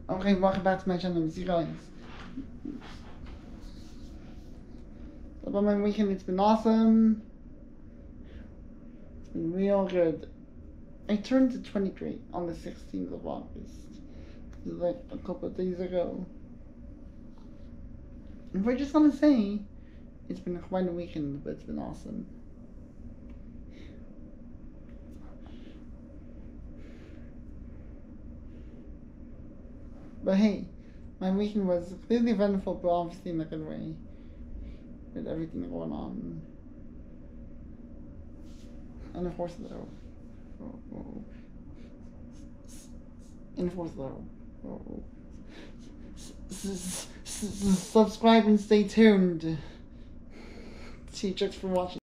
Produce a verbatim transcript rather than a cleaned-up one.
Okay, welcome back to my channel, you guys. About my weekend, it's been awesome. It's been real good. I turned twenty-three on the sixteenth of August. It was like a couple of days ago. And we're just gonna say, it's been quite a weekend, but it's been awesome. But hey, my weekend was clearly eventful, but obviously in a good way. With everything going on. And of course, though. Oh, oh. And of course, though. Oh. Subscribe and stay tuned. See you for watching.